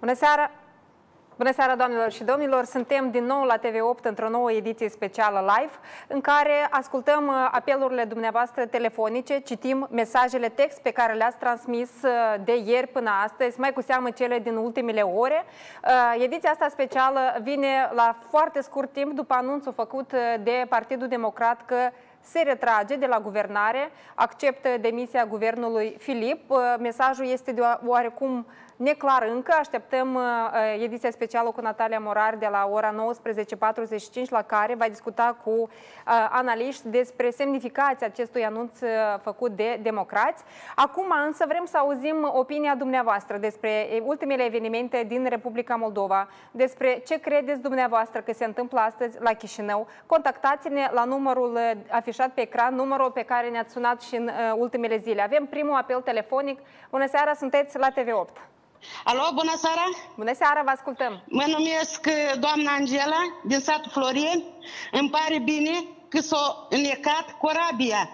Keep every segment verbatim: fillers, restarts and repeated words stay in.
Bună seara! Bună seara, doamnelor și domnilor! Suntem din nou la T V opt într-o nouă ediție specială live, în care ascultăm apelurile dumneavoastră telefonice, citim mesajele text pe care le-ați transmis de ieri până astăzi, mai cu seamă cele din ultimele ore. Ediția asta specială vine la foarte scurt timp după anunțul făcut de Partidul Democrat că se retrage de la guvernare, acceptă demisia guvernului Filip. Mesajul este de oarecum neclar încă. Așteptăm uh, ediția specială cu Natalia Morar de la ora nouăsprezece patruzeci și cinci, la care va discuta cu uh, analiști despre semnificația acestui anunț uh, făcut de democrați. Acum însă vrem să auzim opinia dumneavoastră despre ultimele evenimente din Republica Moldova, despre ce credeți dumneavoastră că se întâmplă astăzi la Chișinău. Contactați-ne la numărul uh, afișat pe ecran, numărul pe care ne-ați sunat și în uh, ultimele zile. Avem primul apel telefonic. Bună seara, sunteți la T V opt. Alo, bună seara! Bună seara, vă ascultăm! Mă numesc doamna Angela, din satul Floreni. Îmi pare bine că s-a înnecat corabia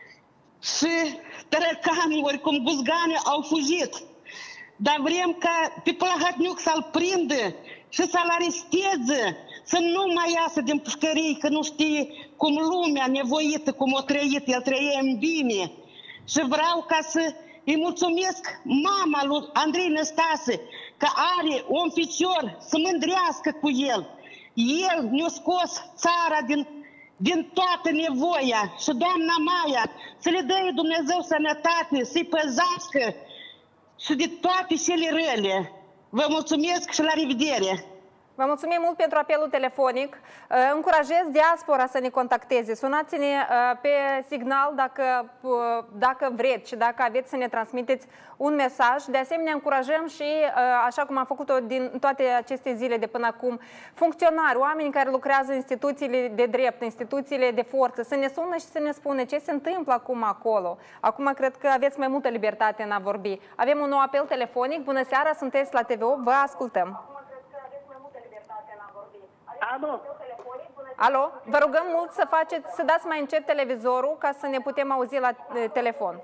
și tărăcanii, oricum guzganii, au fugit. Dar vrem ca pe Plahotniuc să-l prindă și să-l aresteze, să nu mai iasă din pușcării, că nu știe cum lumea nevoită, cum o trăit, el trăie în bine. Și vreau ca să îi mulțumesc mama lui Andrei Năstase, că are un ficior, să mândrească cu el. El ne-a scos țara din, din toată nevoia. Și doamna Maia, să le dă Dumnezeu sănătate, să-i păzească și de toate cele rele. Vă mulțumesc și la revedere! Vă mulțumim mult pentru apelul telefonic. Încurajez diaspora să ne contacteze. Sunați-ne pe signal dacă, dacă vreți și dacă aveți să ne transmiteți un mesaj. De asemenea, încurajăm și, așa cum am făcut-o din toate aceste zile de până acum, funcționari, oameni care lucrează în instituțiile de drept, instituțiile de forță, să ne sună și să ne spună ce se întâmplă acum acolo. Acum cred că aveți mai multă libertate în a vorbi. Avem un nou apel telefonic. Bună seara, sunteți la T V opt, vă ascultăm. Alo. Alo, vă rugăm mult să faceți, să dați mai încet televizorul ca să ne putem auzi la telefon.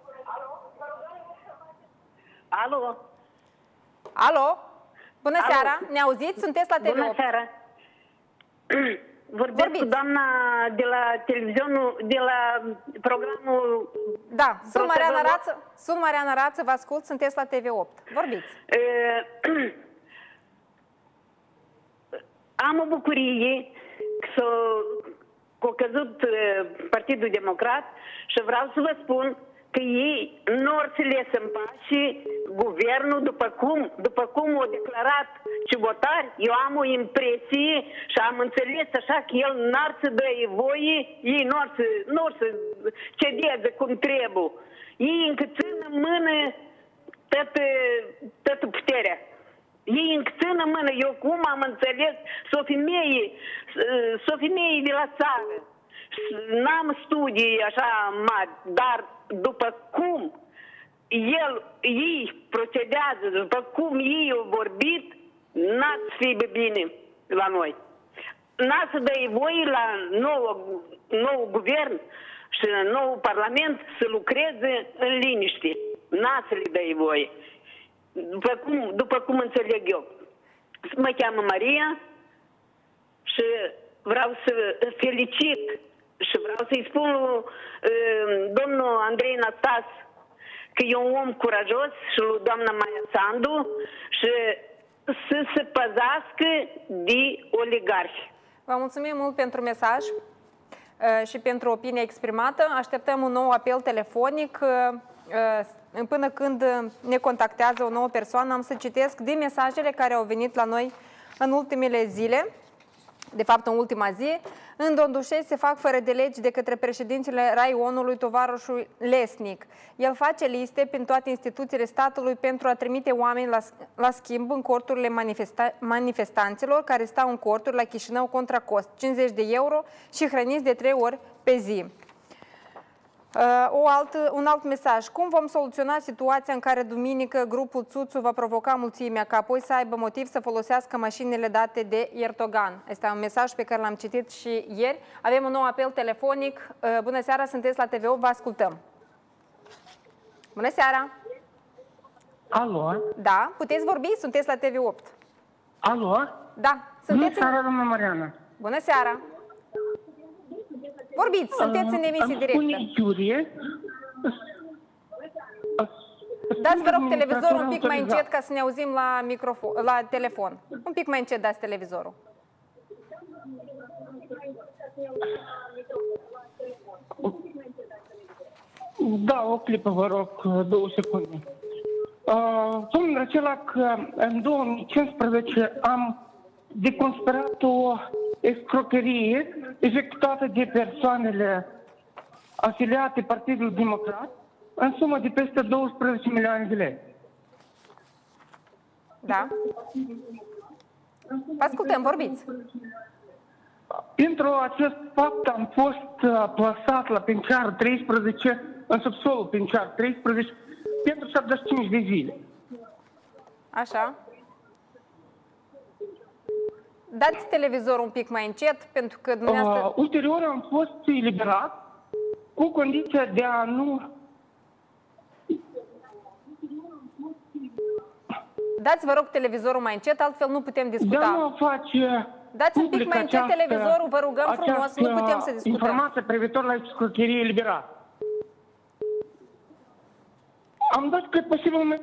Alo. Alo. Bună Alo. seara, ne auziți? Sunteți la T V opt. Bună seara. Vorbesc Vorbiți. cu doamna de la televizionul, de la programul... Da, sunt Mariana Rață, sunt Mariana Rață, vă ascult, sunteți la T V opt. Vorbiți. E... Am o bucurie că s-a căzut Partidul Democrat și vreau să vă spun că ei nu or să le să împace guvernul după cum, după cum au declarat Ciubotar. Eu am o impresie și am înțeles așa că el n-ar să dă voie, ei nu or să, nu or să cedeze cum trebuie. Ei încă țin în mână toată, toată puterea. Ei încă țin în mână, eu cum am înțeles, s-o femeie, s-o femeie de la țară. N-am studii așa mari, dar după cum el, ei procedează, după cum ei au vorbit, n-ați fi bine la noi. N-ați să dă voie la nou, nou guvern și nou parlament să lucreze în liniște. N-ați să le dă voie. După cum, după cum înțeleg eu. Mă cheamă Maria și vreau să felicit și vreau să-i spun lui uh, domnul Andrei Năstas că e un om curajos și lui doamna Maia Sandu și să se păzească de oligarhi. Vă mulțumim mult pentru mesaj uh, și pentru opinia exprimată. Așteptăm un nou apel telefonic. Uh, Până când ne contactează o nouă persoană, am să citesc din mesajele care au venit la noi în ultimele zile, de fapt în ultima zi. În Dondușeni se fac fără de legi de către președintele raionului tovarășul Lesnic. El face liste prin toate instituțiile statului pentru a trimite oameni la, la schimb în corturile manifesta, manifestanților care stau în corturi la Chișinău contra cost, cincizeci de euro și hrăniți de trei ori pe zi. O alt, un alt mesaj. Cum vom soluționa situația în care duminică grupul Țuțu va provoca mulțimea ca apoi să aibă motiv să folosească mașinile date de Erdogan? Este un mesaj pe care l-am citit și ieri. Avem un nou apel telefonic. Bună seara, sunteți la T V opt, vă ascultăm. Bună seara! Alo? Da, puteți vorbi, sunteți la T V opt. Alo? Da, sunteți... Bună seara, doamna Mariana. Bună seara. Vorbiți, sunteți în emisie directă. Spune Iurie. Dați, vă rog, televizorul un pic mai încet ca să ne auzim la, microfon, la telefon. Un pic mai încet dați televizorul. Da, o clipă, vă rog, două secunde. Domnul acela că în două mii cincisprezece am deconspirat o escrocherie executată de persoanele afiliate Partidului Democrat în sumă de peste douăsprezece milioane de lei. Da. Vă ascultăm, vorbiți. Pentru acest fapt am fost plasat la penitenciarul treisprezece, în subsolul penitenciarul treisprezece, pentru șaptezeci și cinci de zile. Așa. Dați televizorul un pic mai încet, pentru că dumneavoastră... Uh, ulterior am fost eliberat cu condiția de a nu... Dați, vă rog, televizorul mai încet, altfel nu putem discuta. De a nu face... Dați un pic mai încet această, televizorul, vă rugăm frumos, nu putem să discutăm. Informația privitor la escrocherie eliberată. Am dat cât posibil...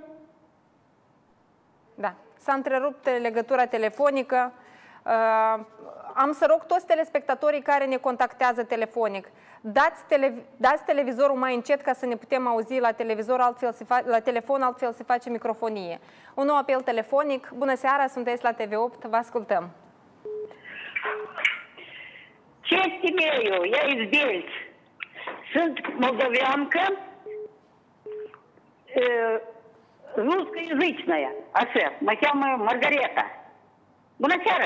Da. S-a întrerupt legătura telefonică. Uh, am să rog toți telespectatorii care ne contactează telefonic, dați, tele, dați televizorul mai încet ca să ne putem auzi la televizor, altfel se fa, la telefon, altfel se face microfonie. Un nou apel telefonic. Bună seara, sunteți la T V opt, vă ascultăm. Ce стимею, я из Бельц. Sunt молдавянка, э, русскоязычная, așa, mă cheamă Margareta. Bună seara!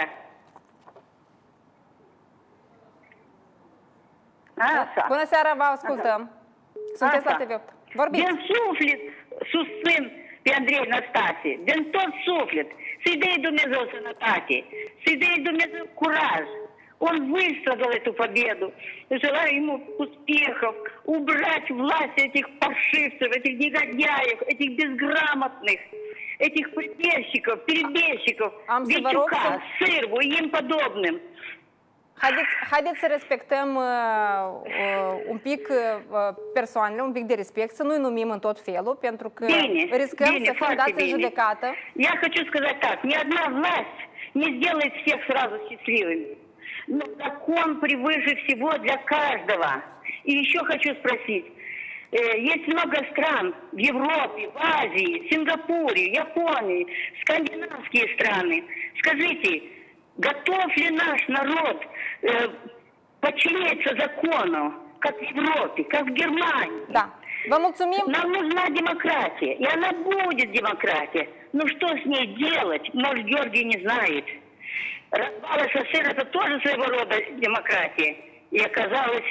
Așa. Bună seara, vă ascultăm. Așa. Sunteți Așa. la T V opt. Vorbiți. Din suflet susțin pe Andrei Năstase, din tot suflet. Să-i dea Dumnezeu sănătate, să-i dea Dumnezeu curaj. Он выстрадал эту победу. Желаю ему успехов, убрать власть этих паршивцев, этих негодяев, этих безграмотных, этих прибежчиков, перебежчиков, Витюка, Сырву и им подобным. Haideți, haideți să respectăm uh, uh, un pic uh, persoanele, un pic de respect, să nu-i numim în tot felul, pentru că bine, riscăm bine, să fim dați bine. în judecată. Я хочу сказать так, ни одна власть не сделает всех сразу счастливыми. Но закон превыше всего для каждого. И еще хочу спросить. Есть много стран в Европе, в Азии, Сингапуре, Японии, скандинавские страны. Скажите, готов ли наш народ э, подчиняться закону, как в Европе, как в Германии? Да. Vă mulțumim. Нам нужна демократия, и она будет демократия. Но что с ней делать, может, Георгий не знает. Развал СССР – это тоже своего рода демократия. И оказалось,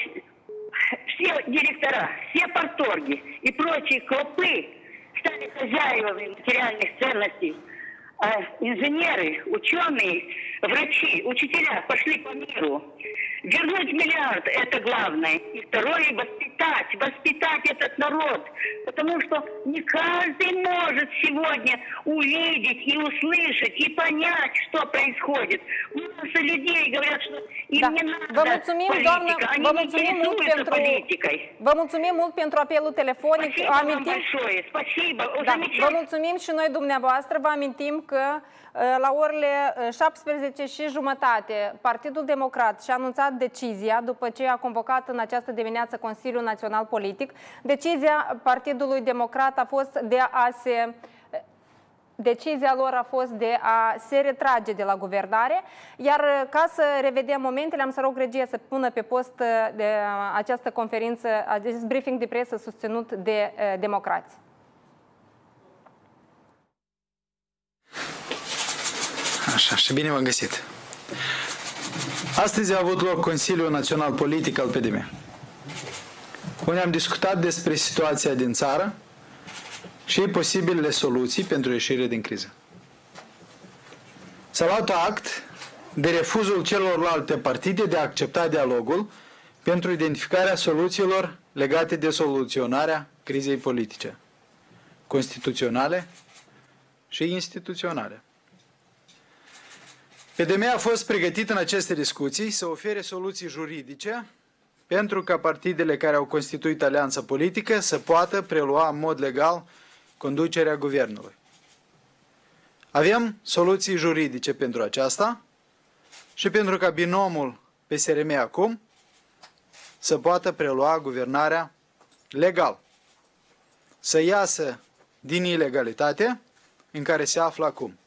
все директора, все парторги и прочие клопы стали хозяевами материальных ценностей. А инженеры, ученые, врачи, учителя пошли по миру. Вернуть миллиард – это главное. И второе – воспитать, воспитать этот народ. Потому что не каждый может сегодня увидеть и услышать, и понять, что происходит. Масса людей говорят, что им da. не надо vă mulțumim, политика, doamnă, они vă не mulțumim mult интересуются pentru, политикой. Vă mulțumim mult pentru apelul telefonic. Спасибо вам Amintim, большое, спасибо. da, vă mulțumim și noi dumneavoastră. Vă amintim că la orele șaptesprezece și jumătate Partidul Democrat și-a anunțat decizia după ce a convocat în această dimineață Consiliul Național Politic. Decizia Partidului Democrat a fost de a se... Decizia lor a fost de a se retrage de la guvernare, iar ca să revedem momentele, am să rog regia să pună pe post de această conferință, acest briefing de presă susținut de democrați. Așa, și bine v-am găsit. Astăzi a avut loc Consiliul Național Politic al P D M, unde am discutat despre situația din țară și posibilele soluții pentru ieșire din criză. S-a luat act de refuzul celorlalte partide de a accepta dialogul pentru identificarea soluțiilor legate de soluționarea crizei politice, constituționale și instituționale. P D M a fost pregătit în aceste discuții să ofere soluții juridice pentru ca partidele care au constituit alianța politică să poată prelua în mod legal conducerea guvernului. Avem soluții juridice pentru aceasta și pentru ca binomul P S R M acum să poată prelua guvernarea legal, să iasă din ilegalitate în care se află acum.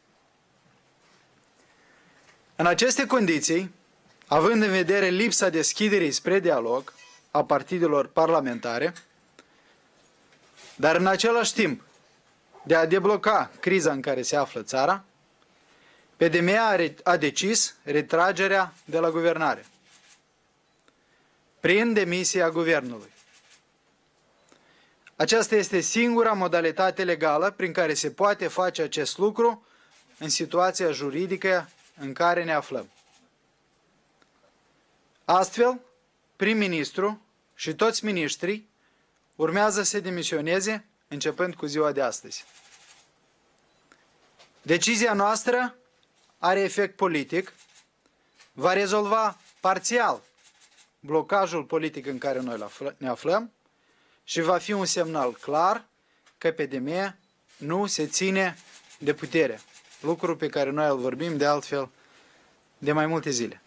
În aceste condiții, având în vedere lipsa deschiderii spre dialog a partidelor parlamentare, dar în același timp de a debloca criza în care se află țara, P D M a, a decis retragerea de la guvernare prin demisia guvernului. Aceasta este singura modalitate legală prin care se poate face acest lucru în situația juridică în care ne aflăm. Astfel, prim-ministru și toți miniștrii urmează să demisioneze începând cu ziua de astăzi. Decizia noastră are efect politic, va rezolva parțial blocajul politic în care noi ne aflăm și va fi un semnal clar că P D M nu se ține de putere, lucru pe care noi îl vorbim de altfel de mai multe zile.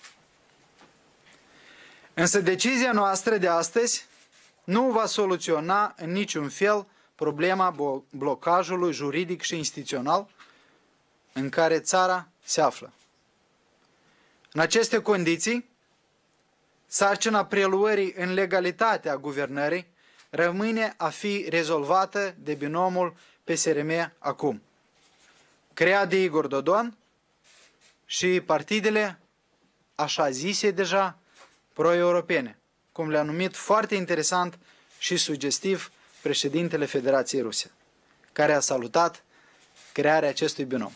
Însă decizia noastră de astăzi nu va soluționa în niciun fel problema blocajului juridic și instituțional în care țara se află. În aceste condiții, sarcina preluării în legalitate a guvernării rămâne a fi rezolvată de binomul P S R M acum, creat de Igor Dodon și partidele așa zise deja pro-europene, cum le-a numit foarte interesant și sugestiv președintele Federației Ruse, care a salutat crearea acestui binom.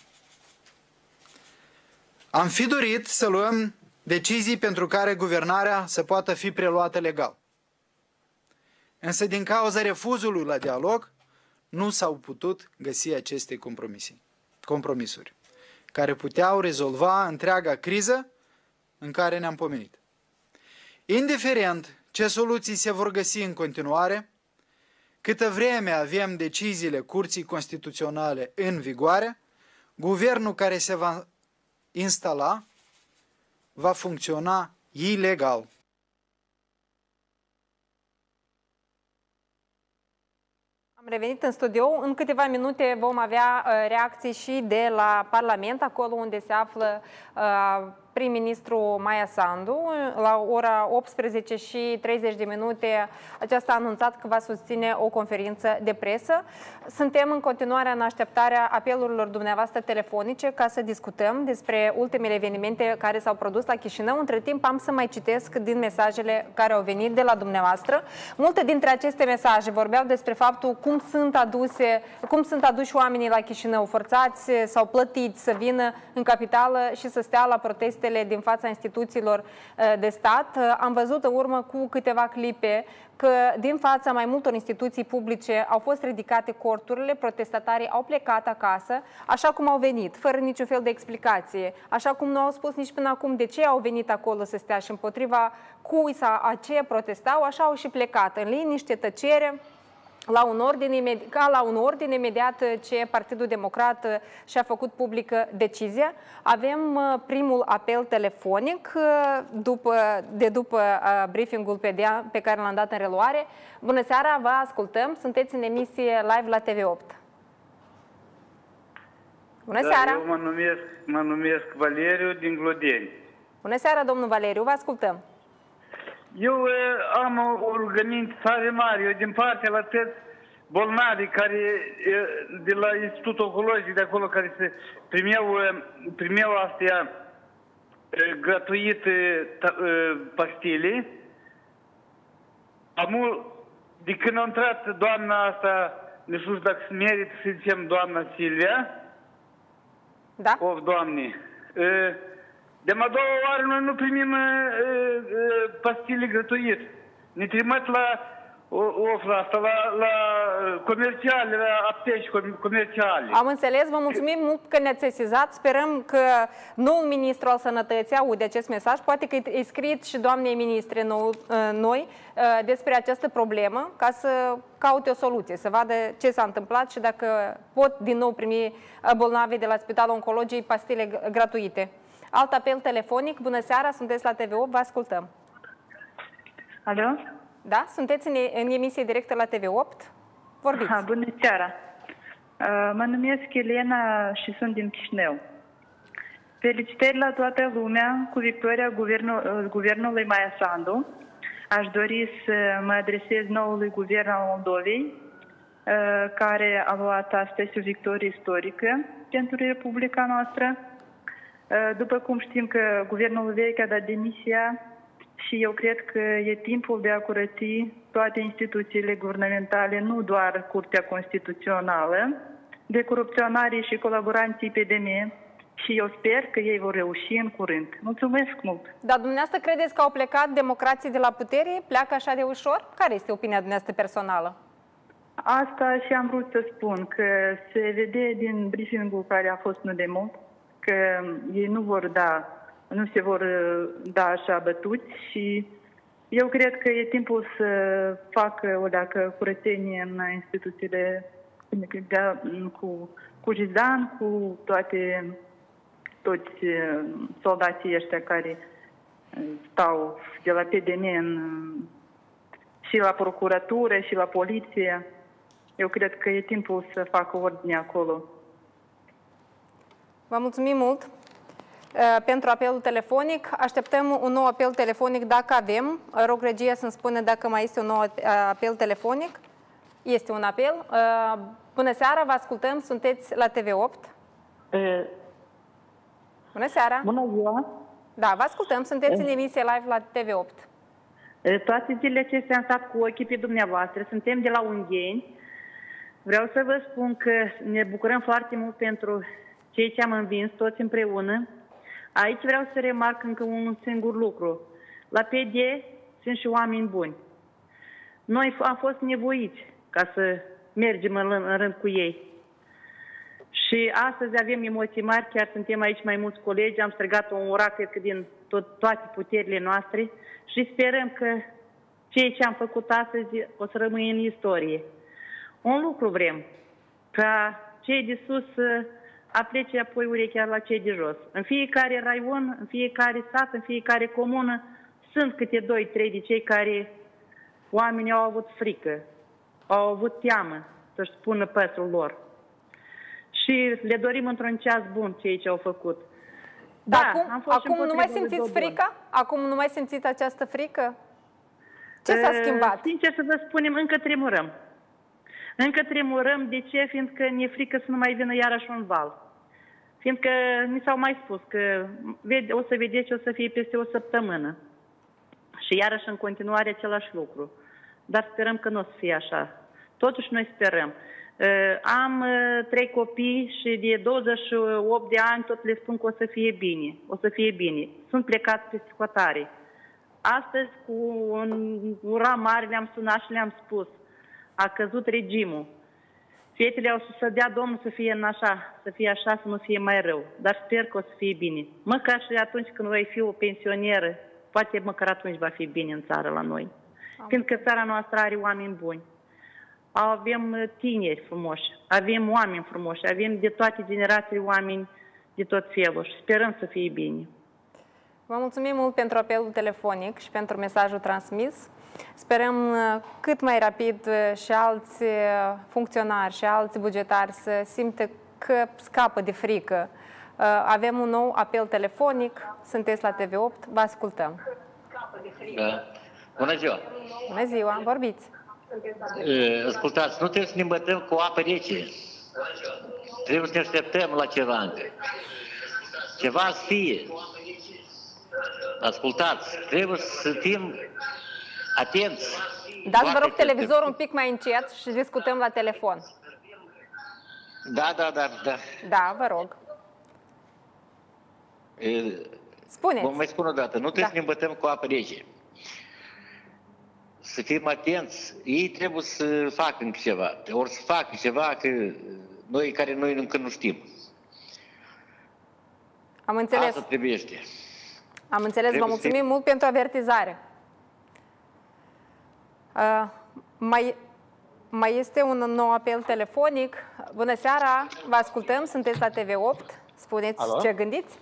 Am fi dorit să luăm decizii pentru care guvernarea să poată fi preluată legal. Însă din cauza refuzului la dialog, nu s-au putut găsi aceste compromisuri, care puteau rezolva întreaga criză în care ne-am pomenit. Indiferent ce soluții se vor găsi în continuare, câtă vreme avem deciziile Curții Constituționale în vigoare, guvernul care se va instala va funcționa ilegal. Am revenit în studio. În câteva minute vom avea uh, reacții și de la Parlament, acolo unde se află uh, prim-ministru Maia Sandu. La ora optsprezece și treizeci de minute aceasta a anunțat că va susține o conferință de presă. Suntem în continuare în așteptarea apelurilor dumneavoastră telefonice ca să discutăm despre ultimele evenimente care s-au produs la Chișinău. Între timp am să mai citesc din mesajele care au venit de la dumneavoastră. Multe dintre aceste mesaje vorbeau despre faptul cum sunt aduse, cum sunt aduși oamenii la Chișinău, forțați sau plătiți să vină în capitală și să stea la proteste din fața instituțiilor de stat. Am văzut în urmă cu câteva clipe că din fața mai multor instituții publice au fost ridicate corturile, protestatarii au plecat acasă, așa cum au venit, fără niciun fel de explicație, așa cum nu au spus nici până acum de ce au venit acolo să stea și împotriva cui sau a ce protestau, așa au și plecat, în liniște, tăcere, la un ordine, ca la un ordine imediat ce Partidul Democrat și-a făcut publică decizia. Avem primul apel telefonic după, de după briefingul pe, dea, pe care l-am dat în reluare. Bună seara, vă ascultăm, sunteți în emisie live la T V opt. Bună da, seara! Eu mă numesc, mă numesc Valeriu din Glodeni. Bună seara, domnul Valeriu, vă ascultăm. Eu uh, am o rugăminte tare mare, eu din partea la toți bolnavi care, uh, de la Institutul Oncologic de acolo, care se primeau, uh, primeau astea uh, gratuit uh, pastile. Amul, de când a intrat doamna asta, nu știu dacă se merită să zicem doamna Silvia. Da? Of, Doamne. Uh, De a doua oară noi nu primim uh, uh, pastile gratuit. Ne trimit la ofră asta la, la comerciale, la apteci comerciale. Am înțeles, vă mulțumim mult că ne-ați sesizat. Sperăm că noul ministru al sănătății aude acest mesaj. Poate că îi scrieți și doamnei ministre nou, noi despre această problemă, ca să caute o soluție, să vadă ce s-a întâmplat și dacă pot din nou primi bolnavii de la Spitalul Oncologiei pastile gratuite. Alt apel telefonic. Bună seara, sunteți la T V opt, vă ascultăm. Alo? Da, sunteți în, în emisie directă la T V opt. Vorbiți. Ha, bună seara. Mă numesc Elena și sunt din Chișinău. Felicitări la toată lumea cu victoria guvernul, guvernului Maia Sandu. Aș dori să mă adresez noului guvern al Moldovei, care a luat astăzi o victorie istorică pentru Republica noastră. După cum știm că guvernul vechi a dat demisia, și eu cred că e timpul de a curăți toate instituțiile guvernamentale, nu doar Curtea Constituțională, de corupționarii și colaboranții P D M, și eu sper că ei vor reuși în curând. Mulțumesc mult! Dar dumneavoastră credeți că au plecat democrații de la putere? Pleacă așa de ușor? Care este opinia dumneavoastră personală? Asta și am vrut să spun, că se vede din briefing-ul care a fost nu de mult, că ei nu vor da nu se vor da așa bătuți și eu cred că e timpul să facă o dacă curățenie în instituțiile cu, cu Jizdan, cu toate toți soldații ăștia care stau de la P D M în, și la procuratură și la poliție. Eu cred că e timpul să facă ordine acolo. Vă mulțumim mult pentru apelul telefonic. Așteptăm un nou apel telefonic dacă avem. Rog regia să-mi spune dacă mai este un nou apel telefonic. Este un apel. Bună seara, vă ascultăm. Sunteți la T V opt. E... Bună seara. Bună ziua. Da, vă ascultăm. Sunteți e... în emisie live la T V opt. E, toate zilele acestea am stat cu ochii pe dumneavoastră. Suntem de la Ungheni. Vreau să vă spun că ne bucurăm foarte mult pentru cei ce am învins toți împreună. Aici vreau să remarc încă un singur lucru. La P D sunt și oameni buni. Noi am fost nevoiți ca să mergem în rând cu ei. Și astăzi avem emoții mari, chiar suntem aici mai mulți colegi, am strigat un ura, cred că din tot, toate puterile noastre și sperăm că ceea ce am făcut astăzi o să rămâie în istorie. Un lucru vrem, ca cei de sus să aplece apoi urechea la cei de jos. În fiecare raion, în fiecare sat, în fiecare comună, sunt câte doi, trei de cei care oamenii au avut frică, au avut teamă să-și spună păsul lor. Și le dorim într-un ceas bun cei ce au făcut. Da, acum am fost acum nu mai simțiți frica? Acum nu mai simțiți această frică? Ce s-a schimbat? Sincer să vă spunem, încă tremurăm. Încă tremurăm. De ce? Fiindcă ne frică să nu mai vină iarăși un val. Fiindcă mi s-au mai spus că o să vedeți, o să fie peste o săptămână. Și iarăși în continuare același lucru. Dar sperăm că nu o să fie așa. Totuși noi sperăm. Am trei copii și de douăzeci și opt de ani tot le spun că o să fie bine. O să fie bine. Sunt plecați pe hotare. Astăzi cu un ura mare le-am sunat și le-am spus. A căzut regimul. Fetele au să dea Domnul să fie în așa, să fie așa, să nu fie mai rău. Dar sper că o să fie bine. Măcar și atunci când voi fi o pensionieră, poate măcar atunci va fi bine în țară la noi. Am. Fiindcă țara noastră are oameni buni. Avem tineri frumoși, avem oameni frumoși, avem de toate generațiile oameni de tot felul și sperăm să fie bine. Vă mulțumim mult pentru apelul telefonic și pentru mesajul transmis. Sperăm cât mai rapid și alți funcționari și alți bugetari să simtă că scapă de frică. Avem un nou apel telefonic, sunteți la T V opt, vă ascultăm. Da. Bună ziua! Bună ziua, vorbiți! Ascultați, nu trebuie să ne îmbătăm cu apă rece. Trebuie să ne așteptăm la ceva încă. Ceva să fie. Ascultați, trebuie să fim atenți. Dați, vă rog, televizorul un pic mai încet și discutăm la telefon. Da, da, da, da. Da, vă rog. E, Spuneți. vă mai spun o dată, nu trebuie da. să ne îmbătăm cu apă rece. să fim atenți. Ei trebuie să facă încă ceva. Ori să facă ceva că noi care noi încă nu știm. Am înțeles. Asta trebuiește. Am înțeles. Vă mulțumim să... mult pentru avertizare. Uh, mai, mai este un nou apel telefonic. Bună seara, vă ascultăm, sunteți la T V opt. Spuneți Alo? Ce gândiți?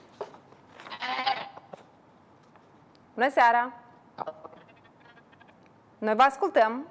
Bună seara! Noi vă ascultăm.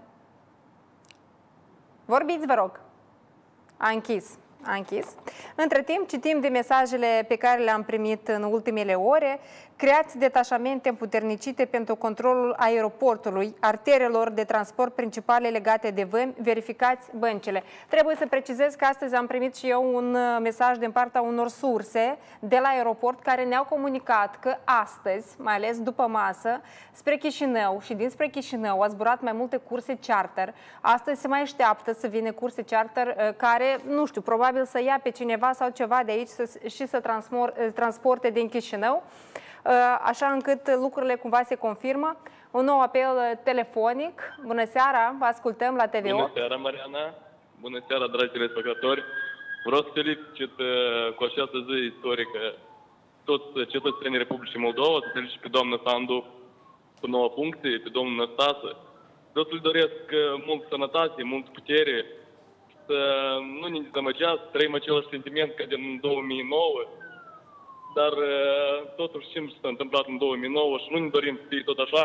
Vorbiți, vă rog. A închis. A închis. Între timp, citim de mesajele pe care le-am primit în ultimele ore. Creați detașamente împuternicite pentru controlul aeroportului, arterelor de transport principale legate de vămi, verificați băncile. Trebuie să precizez că astăzi am primit și eu un mesaj din partea unor surse de la aeroport care ne-au comunicat că astăzi, mai ales după masă, spre Chișinău și dinspre Chișinău au zburat mai multe curse charter. Astăzi se mai așteaptă să vină curse charter care, nu știu, probabil să ia pe cineva sau ceva de aici să, și să transporte din Chișinău, așa încât lucrurile cumva se confirmă. Un nou apel telefonic. Bună seara, vă ascultăm la T V opt. Bună seara, Mariana. Bună seara, dragi telespectatori. Vreau să felicit cu această zi istorică toți cetățenii Republicii Moldova, să felicit pe doamna Sandu cu nouă funcție, pe domnul Năstase. Vreau să-l doresc mult sănătate, mult putere, să nu ne dezamăgească, să trăim același sentiment ca din două mii nouă, dar totuși știm ce s-a întâmplat în două mii nouă și nu ne dorim să fie tot așa.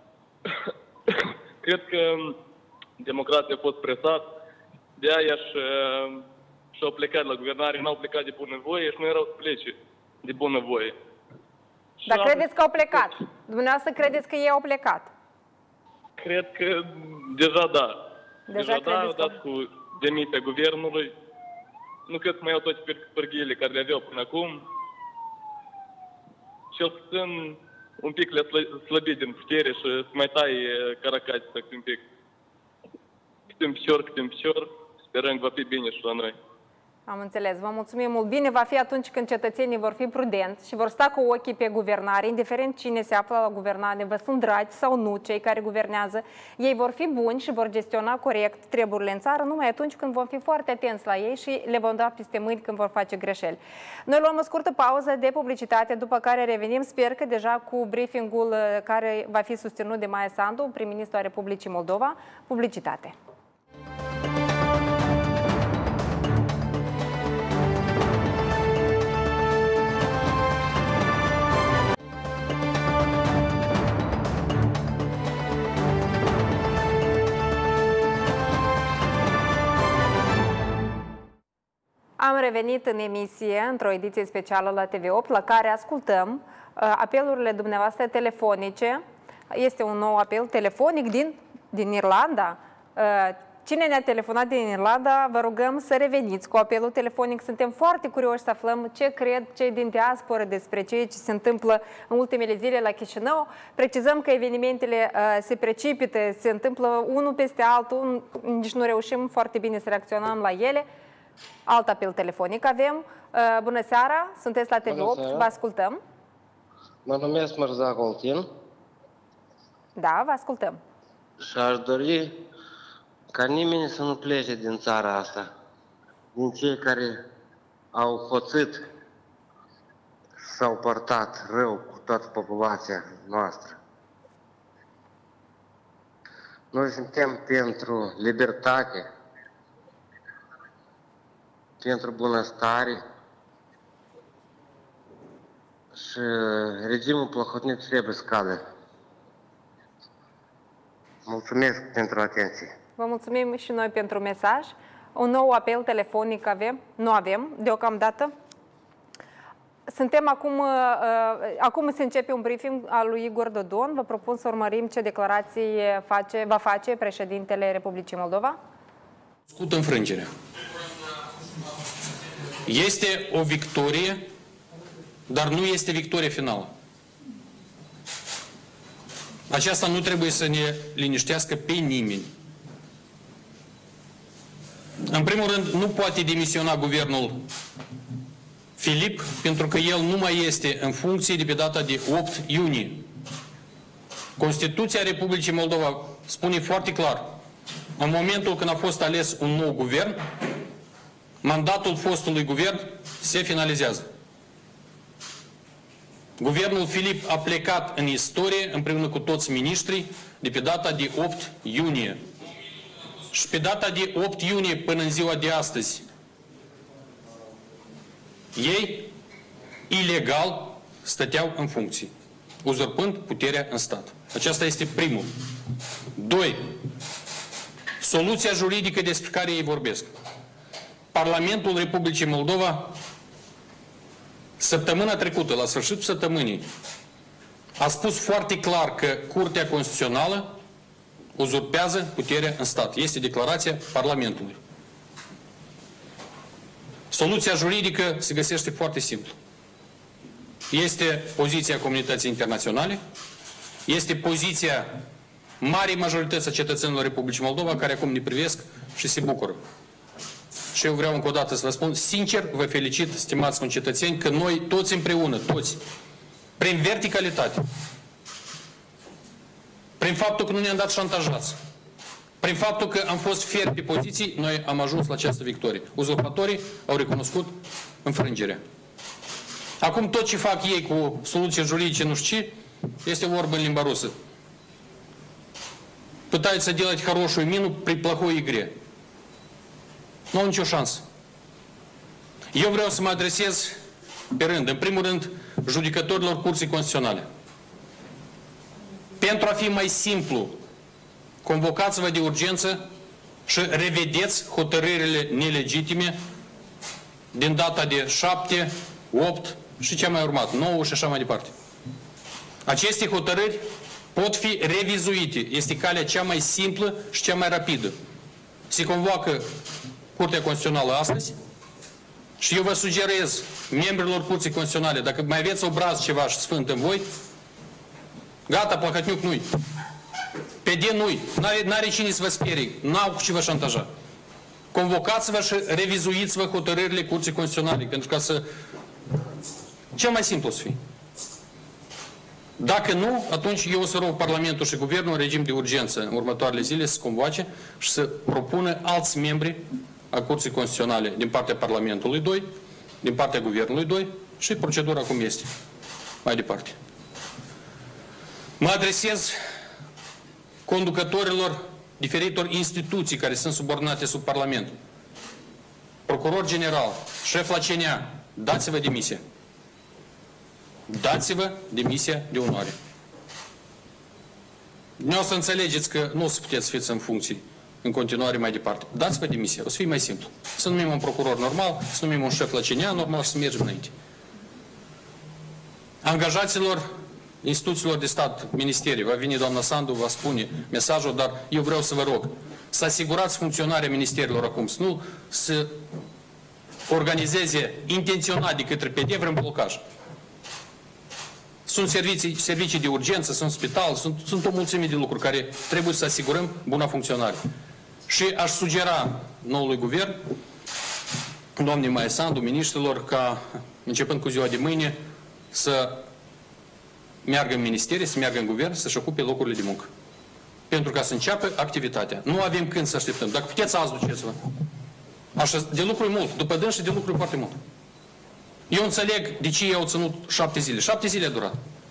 Cred că democrația a fost presat, de aia și-au plecat la guvernare, n-au plecat de bunăvoie și nu erau să plece de bunăvoie. Dar credeți că au plecat? Dumneavoastră credeți că ei au plecat? Cred că deja da. Deja, deja da, au dat cu demisia guvernului. Nu cred că mai au toate pârghiile care le aveau până acum. Cel puțin un pic le-a slăbit din putere și să mai taie caracații să un pic. Câte un picior, câte un picior, sperăm că va fi bine și la noi. Am înțeles. Vă mulțumim mult. Bine va fi atunci când cetățenii vor fi prudenți și vor sta cu ochii pe guvernare, indiferent cine se află la guvernare, vă sunt dragi sau nu cei care guvernează. Ei vor fi buni și vor gestiona corect treburile în țară numai atunci când vom fi foarte atenți la ei și le vom da peste mâini când vor face greșeli. Noi luăm o scurtă pauză de publicitate, după care revenim, sper că deja cu briefingul care va fi susținut de Maia Sandu, prim-ministru a Republicii Moldova. Publicitate. Am revenit în emisie, într-o ediție specială la T V opt, la care ascultăm uh, apelurile dumneavoastră telefonice. Este un nou apel telefonic din, din Irlanda. Uh, cine ne-a telefonat din Irlanda, vă rugăm să reveniți cu apelul telefonic. Suntem foarte curioși să aflăm ce cred cei din diasporă despre ceea ce se întâmplă în ultimele zile la Chișinău. Precizăm că evenimentele uh, se precipită, se întâmplă unul peste altul, nici nu reușim foarte bine să reacționăm la ele. Alt apel telefonic avem. Bună seara, sunteți la T V opt, vă ascultăm. Mă numesc Mărza Goltin. Da, vă ascultăm. Și aș dori ca nimeni să nu plece din țara asta, din cei care au hoțit, s-au părtat rău cu toată populația noastră. Noi suntem pentru libertate, pentru bunăstare și regimul plăhotnic trebuie să cadă. Mulțumesc pentru atenție. Vă mulțumim și noi pentru mesaj. Un nou apel telefonic avem? Nu avem, deocamdată. Suntem acum, acum se începe un briefing al lui Igor Dodon. Vă propun să urmărim ce declarații face, va face președintele Republicii Moldova. Scut înfrângerea. Este o victorie, dar nu este victorie finală. Aceasta nu trebuie să ne liniștească pe nimeni. În primul rând, nu poate demisiona guvernul Filip, pentru că el nu mai este în funcție de pe data de opt iunie. Constituția Republicii Moldova spune foarte clar, în momentul când a fost ales un nou guvern, mandatul fostului guvern se finalizează. Guvernul Filip a plecat în istorie împreună cu toți miniștrii de pe data de opt iunie. Și pe data de opt iunie până în ziua de astăzi, ei, ilegal, stăteau în funcție, uzurpând puterea în stat. Aceasta este primul. Doi. Soluția juridică despre care ei vorbesc. Parlamentul Republicii Moldova, săptămâna trecută, la sfârșitul săptămânii, a spus foarte clar că Curtea Constituțională uzurpează puterea în stat. Este declarația Parlamentului. Soluția juridică se găsește foarte simplu. Este poziția comunității internaționale, este poziția marii majorități a cetățenilor Republicii Moldova, care acum ne privesc și se bucură. Și eu vreau încă o dată să vă spun, sincer, vă felicit, stimați concetățeni, că noi toți împreună, toți, prin verticalitate, prin faptul că nu ne-am dat șantajați, prin faptul că am fost fieri pe poziții, noi am ajuns la această victorie. Uzurpatorii au recunoscut înfrângerea. Acum tot ce fac ei cu soluții juridice, nu știu ce, este vorbă în limba rusă. Пытаются делать хорошую мину при плохой игре. Nu au nicio șansă. Eu vreau să mă adresez pe rând, în primul rând, judecătorilor Curții Constituționale. Pentru a fi mai simplu, convocați-vă de urgență și revedeți hotărârile nelegitime din data de șapte, opt și ce a mai urmat, nouă și așa mai departe. Aceste hotărâri pot fi revizuite. Este calea cea mai simplă și cea mai rapidă. Se convoacă Curtea Constituțională astăzi și eu vă sugerez membrilor Curții Constituționale, dacă mai aveți obraz ceva și sfânt în voi, gata, Plahotniuc nu-i. P D nu-i. N-are cine să vă sperie. N-au cu ce vă șantaja. Convocați-vă și revizuiți-vă hotărârile Curții Constituționale, pentru ca să... cel mai simplu să fie. Dacă nu, atunci eu o să rog Parlamentul și Guvernul în regim de urgență în următoarele zile să convoace și să propună alți membri a Curții Constituționale din partea Parlamentului doi, din partea Guvernului doi și procedura cum este. Mai departe. Mă adresez conducătorilor diferitor instituții care sunt subordonate sub Parlament. Procuror General, șef la C N A, dați-vă demisia. Dați-vă demisia de onoare. Nu o să înțelegeți că nu o să puteți fiți în funcții în continuare mai departe. Dați-vă demisia, o să fie mai simplu. Să numim un procuror normal, să numim un șef la C N A normal și să mergem înainte. Angajaților instituțiilor de stat, ministerii, va veni doamna Sandu, va spune mesajul, dar eu vreau să vă rog să asigurați funcționarea ministerilor acum, să nu să organizeze intenționat de către P D vreun blocaj. Sunt servicii, servicii de urgență, sunt spital, sunt, sunt o mulțime de lucruri care trebuie să asigurăm buna funcționare. Și aș sugera noului guvern, doamnei Maia Sandu, miniștrilor, ca, începând cu ziua de mâine, să meargă în ministerie, să meargă în guvern, să-și ocupe locurile de muncă. Pentru ca să înceapă activitatea. Nu avem când să așteptăm. Dacă puteți, azi duceți-vă. Așa, de lucruri mult. După dâns și de lucruri foarte mult. Eu înțeleg de ce ei au ținut șapte zile. Șapte zile a durat.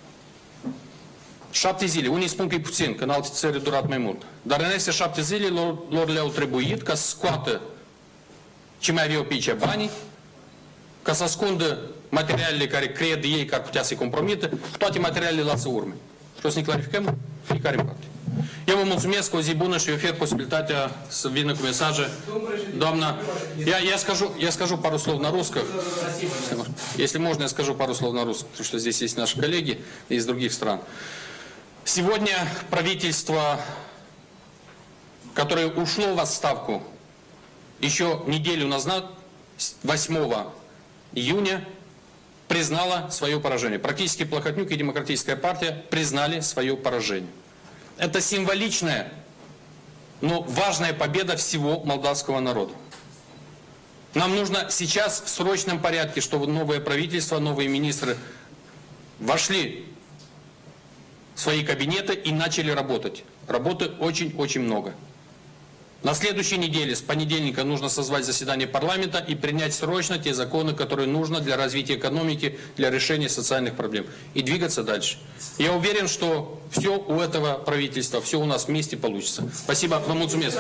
Șapte zile. Unii spun că e puțin, că în alte țări a durat mai mult. Dar în aceste șapte zile lor, lor le-au trebuit ca să scoată ce mai aveau pe aici banii, ca să ascundă materialele care cred ei că ar putea să-i compromită, toate materialele lasă urme. Și o să ne clarificăm fiecare în parte. Eu vă mulțumesc, o zi bună și ofer posibilitatea să vină cu mesaje. Doamна, я, я, скажу, я скажу пару слов на русском. Если можно, я скажу пару слов на русском, потому что здесь есть наши коллеги из других стран. Сегодня правительство, которое ушло в отставку еще неделю назад, восьмого июня, признало свое поражение. Практически Плахотнюк и Демократическая партия признали свое поражение. Это символичная, но важная победа всего молдавского народа. Нам нужно сейчас в срочном порядке, чтобы новое правительство, новые министры вошли свои кабинеты и начали работать. Работы очень-очень много. На следующей неделе, с понедельника, нужно созвать заседание парламента и принять срочно те законы, которые нужно для развития экономики, для решения социальных проблем. И двигаться дальше. Я уверен, что все у этого правительства, все у нас вместе получится. Спасибо. Vă mulțumesc.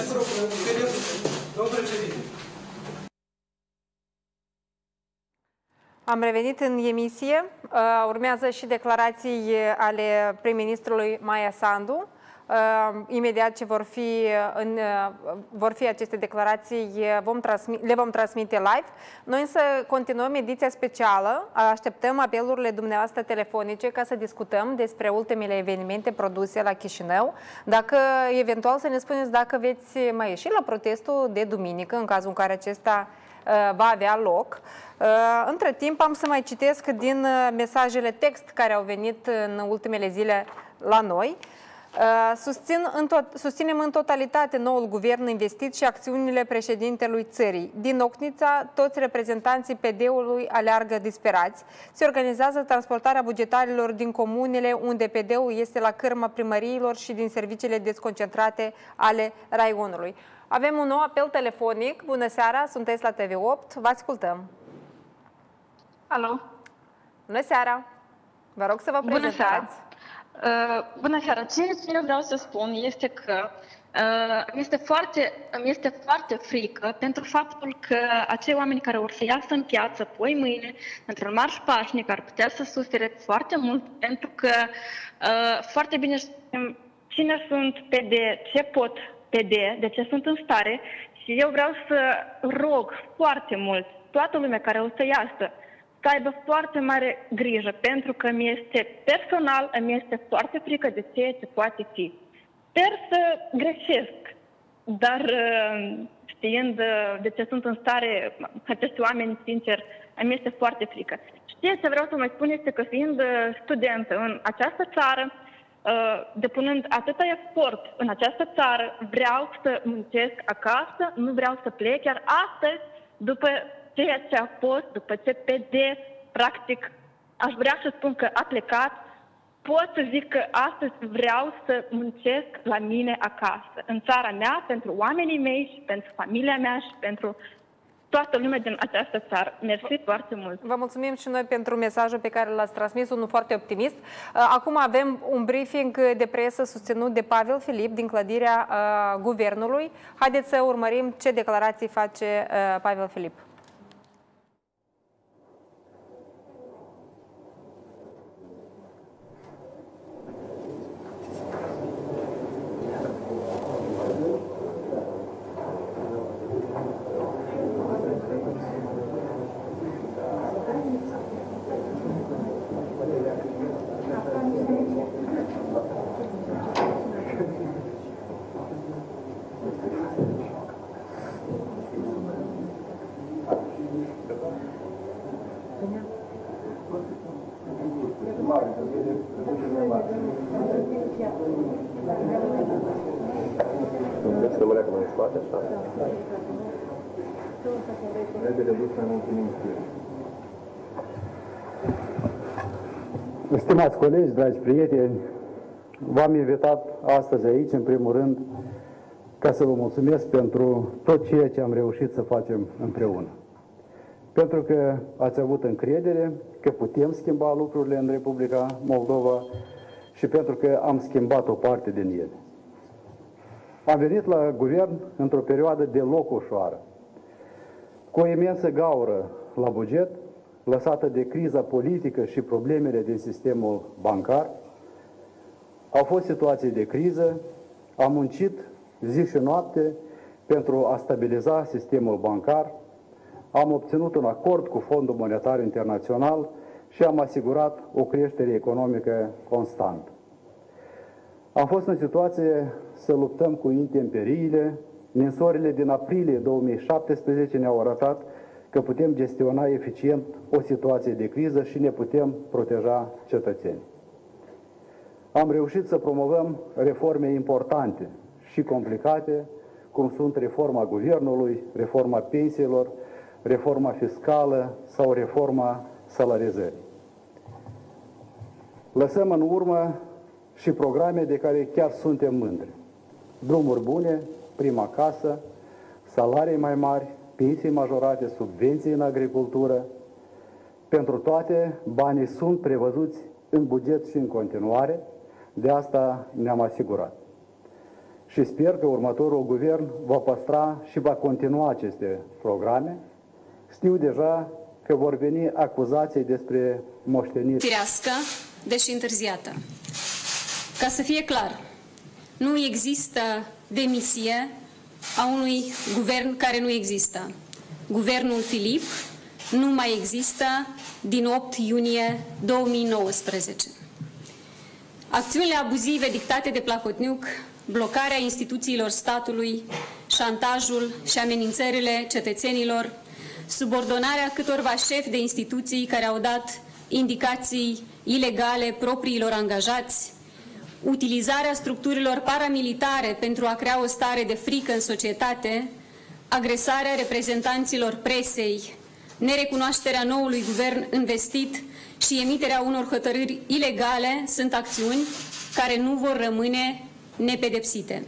Am revenit în emisie. Urmează și declarații ale prim-ministrului Maia Sandu. Imediat ce vor fi, în, vor fi aceste declarații, vom transmite, le vom transmite live. Noi însă continuăm ediția specială. Așteptăm apelurile dumneavoastră telefonice ca să discutăm despre ultimele evenimente produse la Chișinău. Dacă, eventual, să ne spuneți dacă veți mai ieși la protestul de duminică, în cazul în care acesta va avea loc. Între timp am să mai citesc din mesajele text care au venit în ultimele zile la noi. Susțin în tot, susținem în totalitate noul guvern investit și acțiunile președintelui țării. Din Ocnița, toți reprezentanții P D-ului aleargă disperați. Se organizează transportarea bugetarilor din comunele unde P D-ul este la cârma primăriilor și din serviciile desconcentrate ale raionului. Avem un nou apel telefonic. Bună seara, sunteți la T V opt. Vă ascultăm. Alo. Bună seara. Vă rog să vă prezentați. Bună seara. Uh, bună seara. Ceea ce eu vreau să spun este că uh, este foarte, este foarte frică pentru faptul că acei oameni care vor să iasă în piață poi mâine, într-un marș pașnic, ar putea să sufere foarte mult, pentru că uh, foarte bine știm cine sunt P D, ce pot P D, de ce sunt în stare, și eu vreau să rog foarte mult toată lumea care o să iasă să aibă foarte mare grijă, pentru că mi este personal, îmi este foarte frică de ceea ce poate fi. Sper să greșesc, dar știind de ce sunt în stare acești oameni, sincer, îmi este foarte frică. Știți ce vreau să mai spun este că, fiind studentă în această țară, depunând atâta efort în această țară, vreau să muncesc acasă, nu vreau să plec, iar astăzi, după ceea ce a fost, după ce P D, practic, aș vrea să spun că a plecat, pot să zic că astăzi vreau să muncesc la mine acasă, în țara mea, pentru oamenii mei și pentru familia mea și pentru toată lumea din această țară. Mersi foarte mult! Vă mulțumim și noi pentru mesajul pe care l-ați transmis, unul foarte optimist. Acum avem un briefing de presă susținut de Pavel Filip din clădirea uh, Guvernului. Haideți să urmărim ce declarații face uh, Pavel Filip. Stimați colegi, dragi prieteni, v-am invitat astăzi aici, în primul rând, ca să vă mulțumesc pentru tot ceea ce am reușit să facem împreună. Pentru că ați avut încredere că putem schimba lucrurile în Republica Moldova și pentru că am schimbat o parte din ele. Am venit la guvern într-o perioadă deloc ușoară, cu o imensă gaură la buget, lăsată de criza politică și problemele din sistemul bancar. Au fost situații de criză, am muncit zi și noapte pentru a stabiliza sistemul bancar, am obținut un acord cu Fondul Monetar Internațional și am asigurat o creștere economică constantă. Am fost în situație să luptăm cu intemperiile. Ninsorile din aprilie două mii șaptesprezece ne-au arătat că putem gestiona eficient o situație de criză și ne putem proteja cetățenii. Am reușit să promovăm reforme importante și complicate, cum sunt reforma guvernului, reforma pensiilor, reforma fiscală sau reforma salarizării. Lăsăm în urmă și programe de care chiar suntem mândri. Drumuri bune, prima casă, salarii mai mari, pensii majorate, subvenții în agricultură. Pentru toate, banii sunt prevăzuți în buget și în continuare, de asta ne-am asigurat. Și sper că următorul guvern va păstra și va continua aceste programe. Știu deja că vor veni acuzații despre moștenire. Firească, deși întârziată. Ca să fie clar, nu există demisie a unui guvern care nu există. Guvernul Filip nu mai există din opt iunie două mii nouăsprezece. Acțiunile abuzive dictate de Plahotniuc, blocarea instituțiilor statului, șantajul și amenințările cetățenilor, subordonarea câtorva șefi de instituții care au dat indicații ilegale propriilor angajați, utilizarea structurilor paramilitare pentru a crea o stare de frică în societate, agresarea reprezentanților presei, nerecunoașterea noului guvern investit și emiterea unor hotărâri ilegale sunt acțiuni care nu vor rămâne nepedepsite.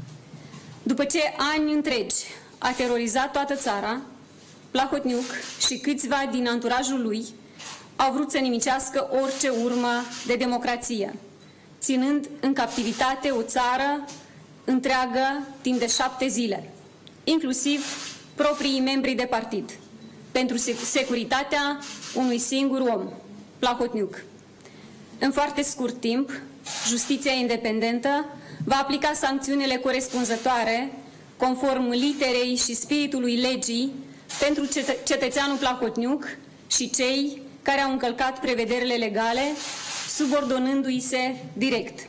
După ce ani întregi a terorizat toată țara, Plahotniuc și câțiva din anturajul lui au vrut să nimicească orice urmă de democrație, ținând în captivitate o țară întreagă timp de șapte zile, inclusiv proprii membri de partid, pentru securitatea unui singur om, Plahotniuc. În foarte scurt timp, justiția independentă va aplica sancțiunile corespunzătoare, conform literei și spiritului legii, pentru cetă cetățeanul Plahotniuc și cei care au încălcat prevederile legale, subordonându-i se direct.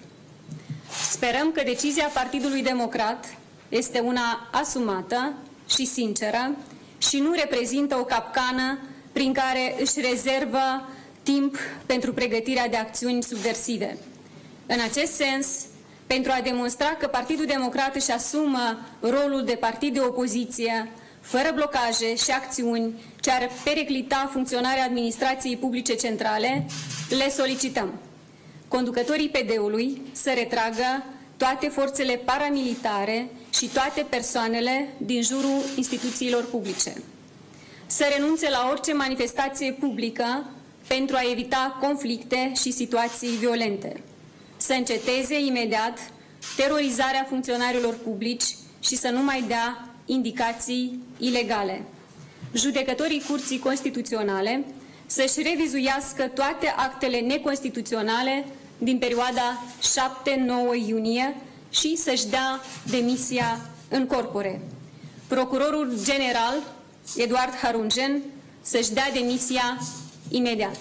Sperăm că decizia Partidului Democrat este una asumată și sinceră și nu reprezintă o capcană prin care își rezervă timp pentru pregătirea de acțiuni subversive. În acest sens, pentru a demonstra că Partidul Democrat își asumă rolul de partid de opoziție, fără blocaje și acțiuni ce ar periclita funcționarea administrației publice centrale, le solicităm conducătorii P D-ului să retragă toate forțele paramilitare și toate persoanele din jurul instituțiilor publice, să renunțe la orice manifestație publică pentru a evita conflicte și situații violente, să înceteze imediat terorizarea funcționarilor publici și să nu mai dea indicații ilegale. Judecătorii Curții Constituționale să-și revizuiască toate actele neconstituționale din perioada șapte nouă iunie și să-și dea demisia în corpore. Procurorul general, Eduard Harungen, să-și dea demisia imediat.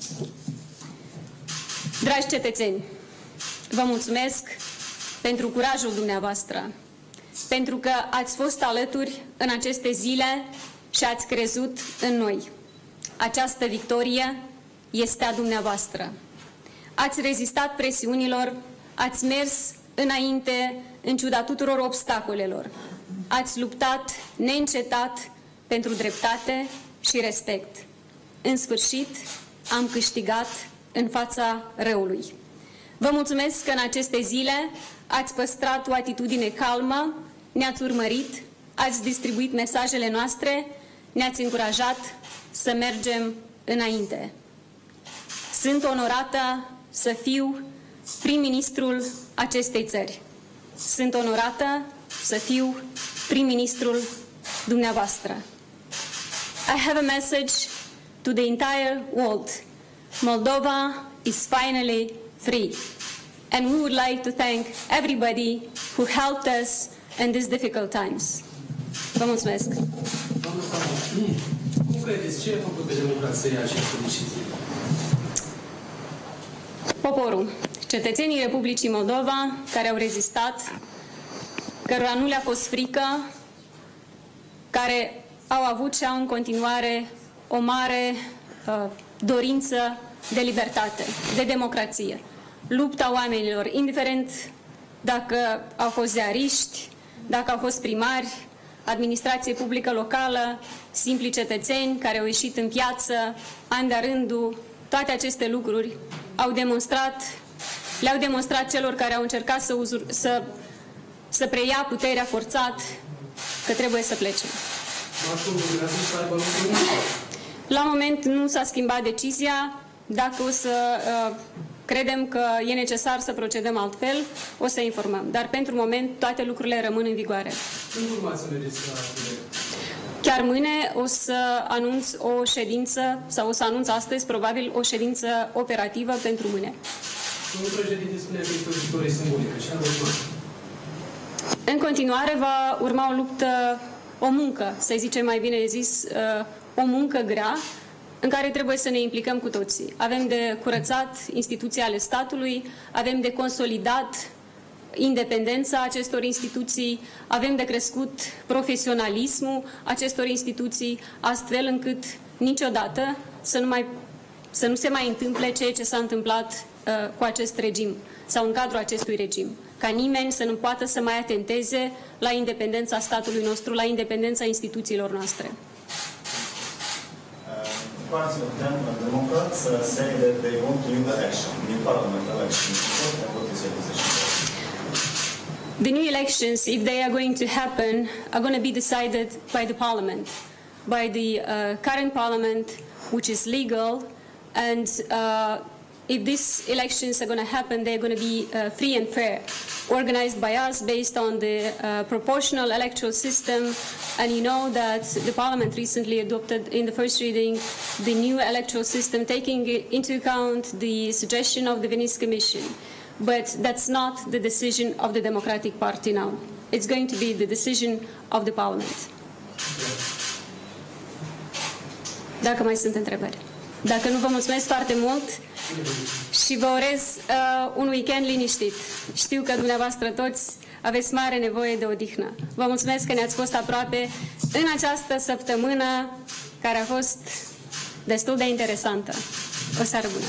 Dragi cetățeni, vă mulțumesc pentru curajul dumneavoastră, pentru că ați fost alături în aceste zile și ați crezut în noi. Această victorie este a dumneavoastră. Ați rezistat presiunilor, ați mers înainte în ciuda tuturor obstacolelor. Ați luptat neîncetat pentru dreptate și respect. În sfârșit, am câștigat în fața răului. Vă mulțumesc că în aceste zile ați păstrat o atitudine calmă, ne-ați urmărit, ați distribuit mesajele noastre, ne-ați încurajat să mergem înainte. Sunt onorată să fiu prim-ministrul acestei țări. Sunt onorată să fiu prim-ministrul dumneavoastră. I have a message to the entire world. Moldova is finally free. And we would like to thank everybody who helped us in these difficult times. Vă mulțumesc! Cum credeți, ce a făcut pe democrație această decizie? Poporul, cetățenii Republicii Moldova care au rezistat, cărora nu le-a fost frică, care au avut și au în continuare o mare uh, dorință de libertate, de democrație. Lupta oamenilor, indiferent dacă au fost ziariști, dacă au fost primari, administrație publică locală, simpli cetățeni care au ieșit în piață, an de rândul, toate aceste lucruri au demonstrat le-au demonstrat celor care au încercat să, uzur, să, să preia puterea forțat că trebuie să plece. La moment nu s-a schimbat decizia. Dacă o să uh, credem că e necesar să procedăm altfel, o să informăm. Dar pentru moment toate lucrurile rămân în vigoare. Când urmați să mergeți la Chiar mâine o să anunț o ședință, sau o să anunț astăzi, probabil, o ședință operativă pentru mâine. Domnul președinte spunea că este o victorie simbolică. Și în continuare va urma o luptă, o muncă, să zicem mai bine zis, o muncă grea, în care trebuie să ne implicăm cu toții. Avem de curățat instituții ale statului, avem de consolidat independența acestor instituții, avem de crescut profesionalismul acestor instituții, astfel încât niciodată să nu, mai, să nu se mai întâmple ceea ce s-a întâmplat uh, cu acest regim sau în cadrul acestui regim. Ca nimeni să nu poată să mai atenteze la independența statului nostru, la independența instituțiilor noastre. Parts of them, the Democrats, uh, say that they want to win the election, new parliament election. What is your position? The new elections, if they are going to happen, are going to be decided by the parliament, by the uh, current parliament, which is legal, and uh, if these elections are going to happen, they're going to be uh, free and fair, organized by us based on the uh, proportional electoral system. And you know that the Parliament recently adopted in the first reading the new electoral system, taking into account the suggestion of the Venice Commission. But that's not the decision of the Democratic Party now. It's going to be the decision of the Parliament. Dacă mai sunt întrebări. Dacă nu, vă mulțumesc foarte mult și vă urez uh, un weekend liniștit. Știu că dumneavoastră toți aveți mare nevoie de odihnă. Vă mulțumesc că ne-ați fost aproape în această săptămână care a fost destul de interesantă. O seară bună!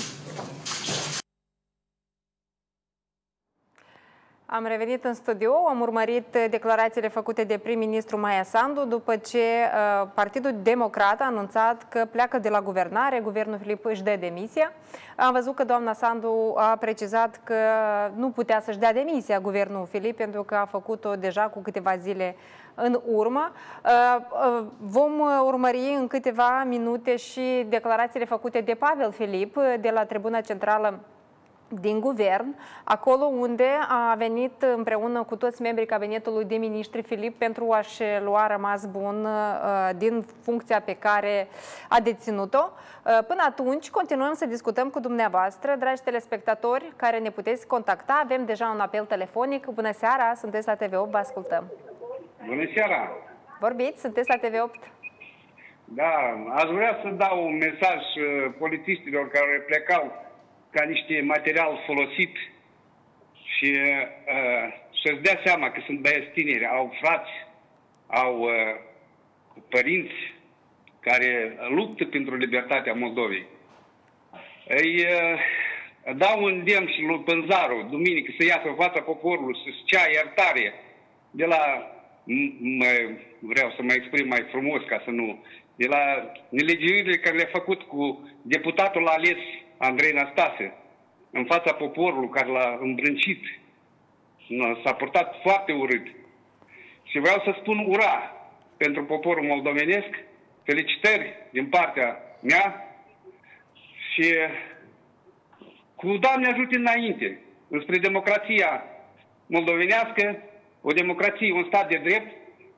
Am revenit în studio, am urmărit declarațiile făcute de prim-ministru Maia Sandu după ce uh, Partidul Democrat a anunțat că pleacă de la guvernare, guvernul Filip își dă demisia. Am văzut că doamna Sandu a precizat că nu putea să-și dea demisia guvernul Filip pentru că a făcut-o deja cu câteva zile în urmă. Vom urmări în câteva minute și declarațiile făcute de Pavel Filip de la Tribuna Centrală din guvern, acolo unde a venit împreună cu toți membrii cabinetului de miniștri Filip pentru a-și lua rămas bun din funcția pe care a deținut-o. Până atunci, continuăm să discutăm cu dumneavoastră, dragi telespectatori, care ne puteți contacta. Avem deja un apel telefonic. Bună seara, sunteți la T V opt, vă ascultăm. Bună seara! Vorbiți, sunteți la T V opt. Da, aș vrea să dau un mesaj polițiștilor care plecau ca niște material folosit și uh, să-și dea seama că sunt băieți tineri, au frați, au uh, părinți care luptă pentru libertatea Moldovei. Îi uh, dau un îndemn și lui Pânzaru, duminică, să iasă în fața poporului, să-și cea iertare de la, vreau să mă exprim mai frumos ca să nu, de la nelegiuirile care le-a făcut cu deputatul ales Andrei Năstase, în fața poporului care l-a îmbrâncit. S-a purtat foarte urât. Și vreau să spun ura pentru poporul moldovenesc, felicitări din partea mea și cu Doamne ajute înainte, înspre democrația moldovenească, o democrație, un stat de drept,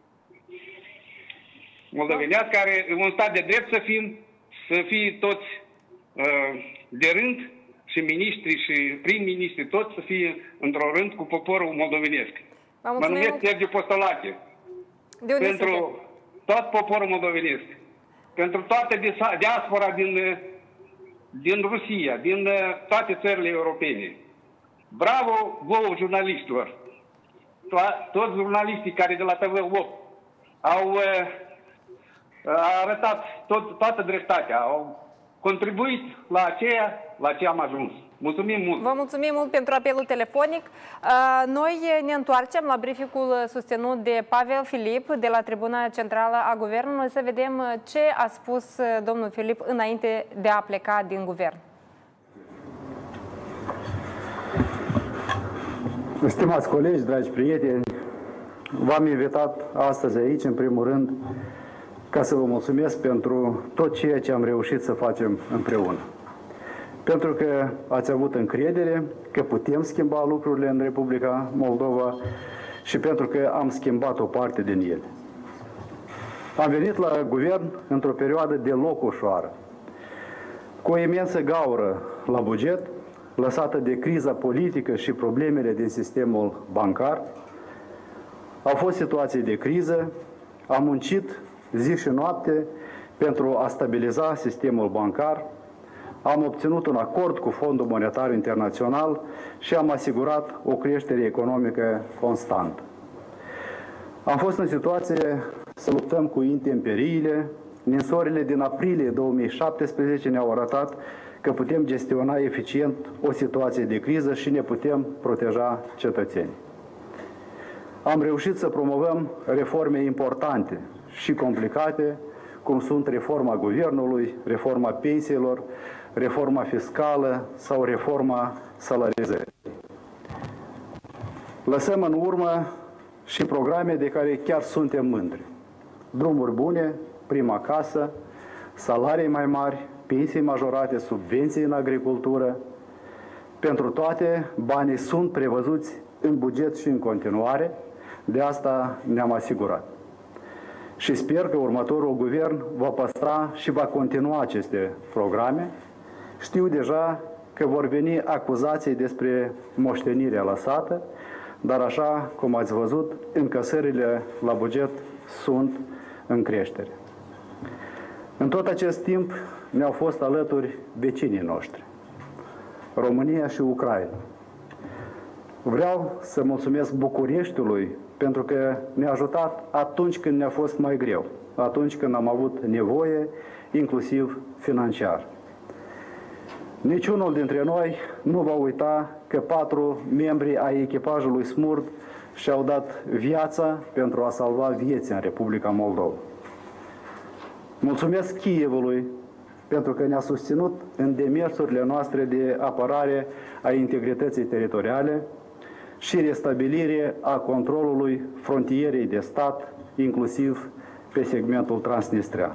moldovenească, care un stat de drept să fim, să fie toți de rând și miniștri și prim-ministri, toți să fie într-o rând cu poporul moldovenesc. Mă numesc Sergiu Postolache. Pentru tot poporul moldovenesc, pentru toată diaspora din, din Rusia, din toate țările europene. Bravo vouă, jurnaliștilor! Toți jurnaliștii care de la T V opt au arătat tot, toată dreptatea, au contribuit la aceea, la ce am ajuns. Mulțumim mult! Vă mulțumim mult pentru apelul telefonic. Noi ne întoarcem la briefingul susținut de Pavel Filip de la Tribuna Centrală a Guvernului să vedem ce a spus domnul Filip înainte de a pleca din guvern. Stimați colegi, dragi prieteni, v-am invitat astăzi aici, în primul rând, ca să vă mulțumesc pentru tot ceea ce am reușit să facem împreună. Pentru că ați avut încredere că putem schimba lucrurile în Republica Moldova și pentru că am schimbat o parte din ele. Am venit la guvern într-o perioadă deloc ușoară, cu o imensă gaură la buget, lăsată de criza politică și problemele din sistemul bancar. Au fost situații de criză, am muncit zi și noapte pentru a stabiliza sistemul bancar, am obținut un acord cu Fondul Monetar Internațional și am asigurat o creștere economică constantă. Am fost în situație să luptăm cu intemperiile. Ninsorile din aprilie două mii șaptesprezece ne-au arătat că putem gestiona eficient o situație de criză și ne putem proteja cetățenii. Am reușit să promovăm reforme importante și complicate, cum sunt reforma guvernului, reforma pensiilor, reforma fiscală sau reforma salarizării. Lăsăm în urmă și programe de care chiar suntem mândri. Drumuri bune, prima casă, salarii mai mari, pensii majorate, subvenții în agricultură. Pentru toate, banii sunt prevăzuți în buget și în continuare, de asta ne-am asigurat. Și sper că următorul guvern va păstra și va continua aceste programe. Știu deja că vor veni acuzații despre moștenirea lăsată, dar așa cum ați văzut, încasările la buget sunt în creștere. În tot acest timp ne-au fost alături vecinii noștri, România și Ucraina. Vreau să mulțumesc Bucureștiului pentru că ne-a ajutat atunci când ne-a fost mai greu, atunci când am avut nevoie, inclusiv financiar. Niciunul dintre noi nu va uita că patru membri ai echipajului Smurd și-au dat viața pentru a salva vieți în Republica Moldova. Mulțumesc Kievului pentru că ne-a susținut în demersurile noastre de apărare a integrității teritoriale și restabilire a controlului frontierei de stat, inclusiv pe segmentul transnistrean.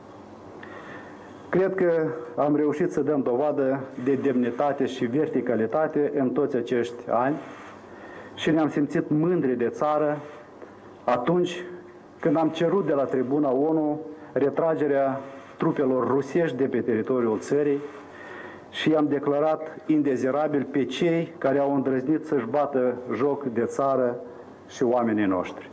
Cred că am reușit să dăm dovadă de demnitate și verticalitate în toți acești ani și ne-am simțit mândri de țară atunci când am cerut de la tribuna ONU retragerea trupelor rusești de pe teritoriul țării și i-am declarat indezirabil pe cei care au îndrăznit să-și bată joc de țară și oamenii noștri.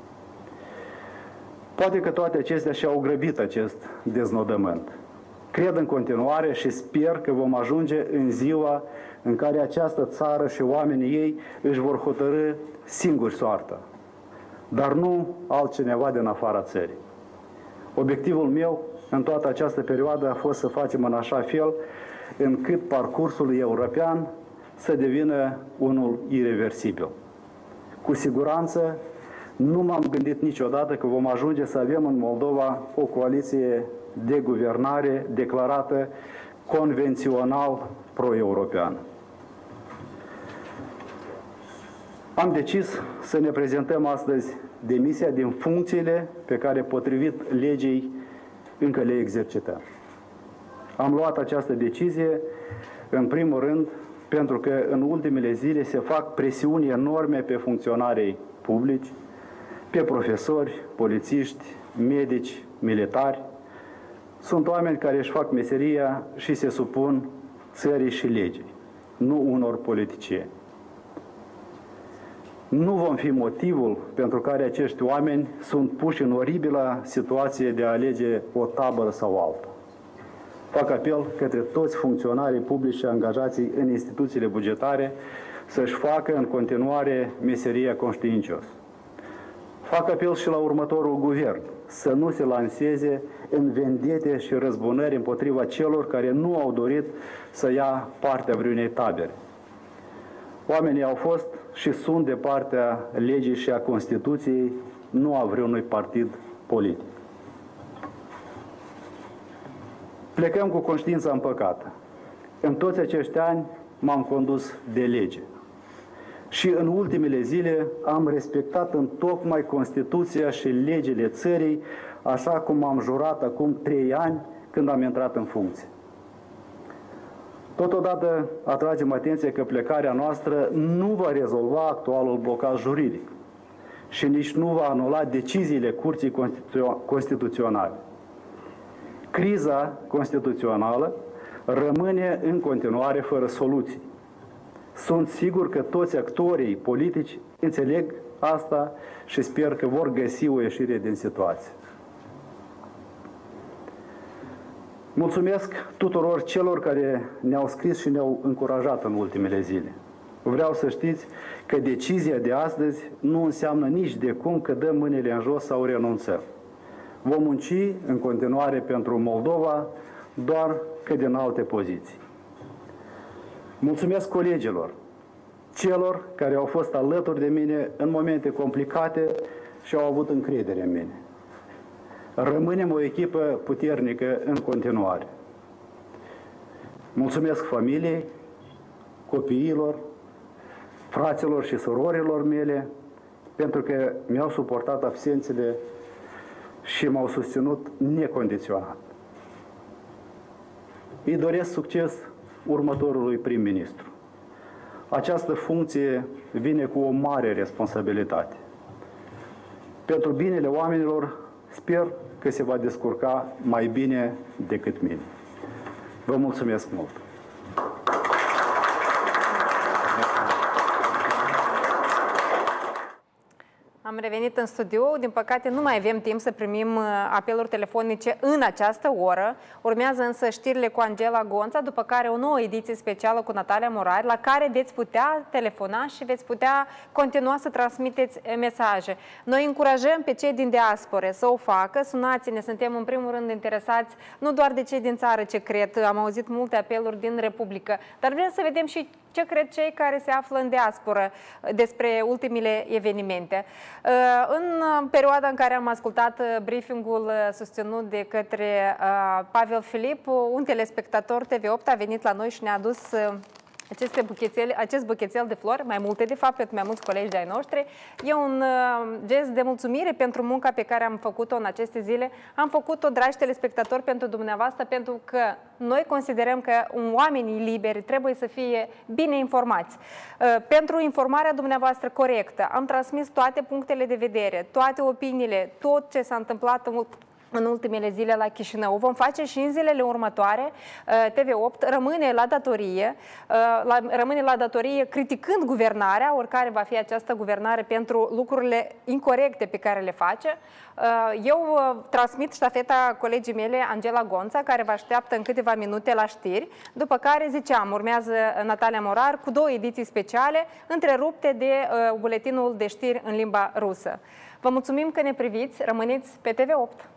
Poate că toate acestea și-au grăbit acest deznodământ. Cred în continuare și sper că vom ajunge în ziua în care această țară și oamenii ei își vor hotărî singuri soarta, dar nu altcineva din afara țării. Obiectivul meu în toată această perioadă a fost să facem în așa fel încât parcursul european să devină unul ireversibil. Cu siguranță nu m-am gândit niciodată că vom ajunge să avem în Moldova o coaliție de guvernare declarată convențional pro-europeană. Am decis să ne prezentăm astăzi demisia din funcțiile pe care, potrivit legii, încă le exercităm. Am luat această decizie, în primul rând, pentru că în ultimele zile se fac presiuni enorme pe funcționarii publici, pe profesori, polițiști, medici, militari. Sunt oameni care își fac meseria și se supun țării și legii, nu unor politicieni. Nu vom fi motivul pentru care acești oameni sunt puși în oribila situație de a alege o tabără sau alta. Fac apel către toți funcționarii publici și angajații în instituțiile bugetare să-și facă în continuare meseria conștiincios. Fac apel și la următorul guvern să nu se lanseze în vendete și răzbunări împotriva celor care nu au dorit să ia partea vreunei tabere. Oamenii au fost și sunt de partea legii și a Constituției, nu a vreunui partid politic. Plecăm cu conștiința împăcată. În toți acești ani m-am condus de lege și în ultimele zile am respectat întocmai Constituția și legile țării, așa cum am jurat acum trei ani când am intrat în funcție. Totodată atragem atenția că plecarea noastră nu va rezolva actualul blocaj juridic și nici nu va anula deciziile Curții Constituționale. Criza constituțională rămâne în continuare fără soluții. Sunt sigur că toți actorii politici înțeleg asta și sper că vor găsi o ieșire din situație. Mulțumesc tuturor celor care ne-au scris și ne-au încurajat în ultimele zile. Vreau să știți că decizia de astăzi nu înseamnă nici de cum că dăm mâinile în jos sau renunțăm. Vom munci în continuare pentru Moldova, doar că din alte poziții. Mulțumesc colegilor, celor care au fost alături de mine în momente complicate și au avut încredere în mine. Rămânem o echipă puternică în continuare. Mulțumesc familiei, copiilor, fraților și surorilor mele, pentru că mi-au suportat absențele și m-au susținut necondiționat. Îi doresc succes următorului prim-ministru. Această funcție vine cu o mare responsabilitate. Pentru binele oamenilor, sper că se va descurca mai bine decât mine. Vă mulțumesc mult! Am revenit în studio. Din păcate, nu mai avem timp să primim apeluri telefonice în această oră. Urmează însă știrile cu Angela Gonța, după care o nouă ediție specială cu Natalia Morari, la care veți putea telefona și veți putea continua să transmiteți mesaje. Noi încurajăm pe cei din diaspore să o facă. Sunați-ne, suntem în primul rând interesați nu doar de cei din țară ce cred, am auzit multe apeluri din Republică, dar vrem să vedem și ce cred cei care se află în diasporă despre ultimele evenimente. În perioada în care am ascultat briefingul susținut de către Pavel Filip, un telespectator T V opt a venit la noi și ne-a adus aceste buchețele, acest buchețel de flori, mai multe de fapt, pentru mai mulți colegi de ai noștri. E un gest de mulțumire pentru munca pe care am făcut-o în aceste zile. Am făcut-o, dragi telespectatori, pentru dumneavoastră, pentru că noi considerăm că oamenii liberi trebuie să fie bine informați. Pentru informarea dumneavoastră corectă, am transmis toate punctele de vedere, toate opiniile, tot ce s-a întâmplat în în ultimele zile la Chișinău. Vom face și în zilele următoare. T V opt rămâne la datorie, rămâne la datorie criticând guvernarea, oricare va fi această guvernare, pentru lucrurile incorecte pe care le face. Eu transmit ștafeta colegii mele, Angela Gonța, care vă așteaptă în câteva minute la știri, după care, ziceam, urmează Natalia Morar cu două ediții speciale, întrerupte de buletinul de știri în limba rusă. Vă mulțumim că ne priviți, rămâneți pe T V opt.